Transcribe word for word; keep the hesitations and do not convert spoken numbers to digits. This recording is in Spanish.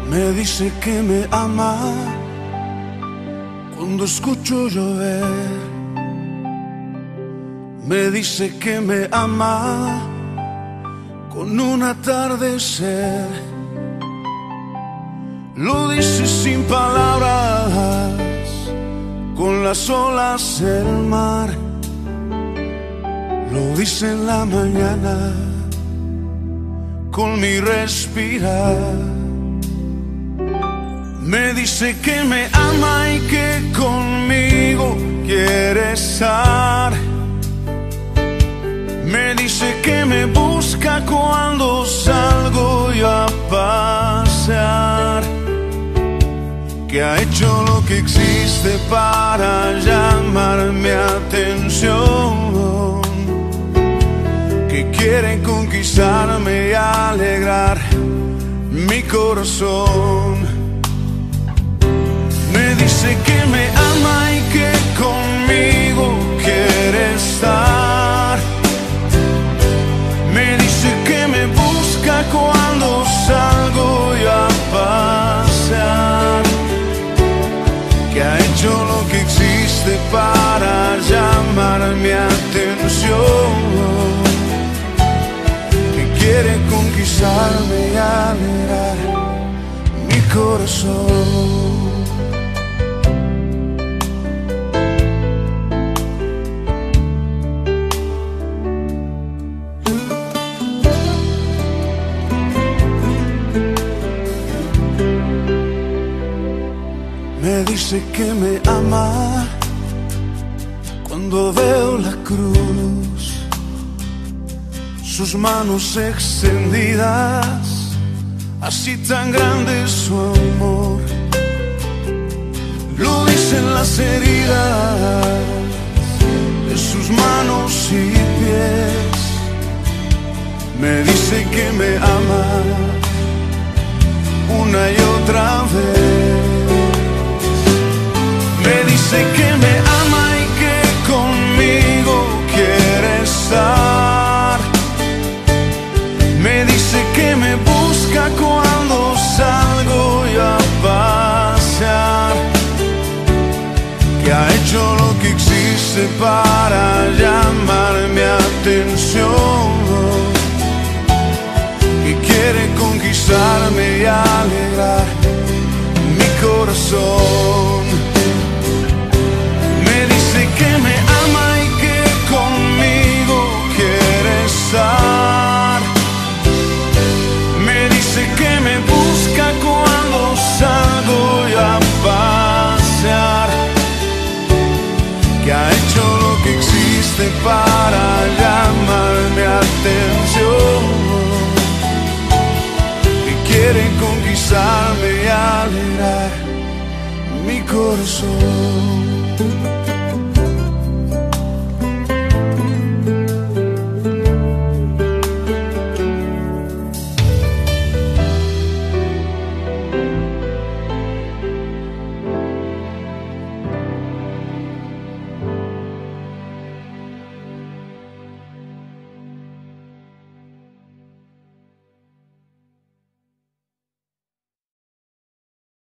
Me dice que me ama cuando escucho llover. Me dice que me ama con un atardecer. Lo dice sin palabras, con las olas del mar. Lo dice en la mañana, con mi respirar. Me dice que me ama y que conmigo quiere estar. Me dice que me busca cuando salgo yo a pasear, que ha hecho lo que existe para llamar mi atención, que quiere conquistarme y alegrar mi corazón. Me dice que me ama y que conmigo quiere estar. Me dice que me busca cuando salgo yo a pasear, que ha hecho lo que existe para llamar mi atención, que quiere conquistarme y alegrar mi corazón. Me dice que me ama cuando veo la cruz, sus manos extendidas, así tan grande es su amor. Lo dicen las heridas de sus manos y pies. Me dice que me ama una y otra vez. Me dice que me ama y que conmigo quiere estar. Me dice que me busca cuando salgo yo a pasear, que ha hecho lo que existe para llamar mi atención, que quiere conquistarme y alegrar mi corazón. Que me ama y que conmigo quiere estar. Me dice que me busca cuando salgo yo a pasear, que ha hecho lo que existe para llamar mi atención, que quiere conquistarme y alegrar mi corazón.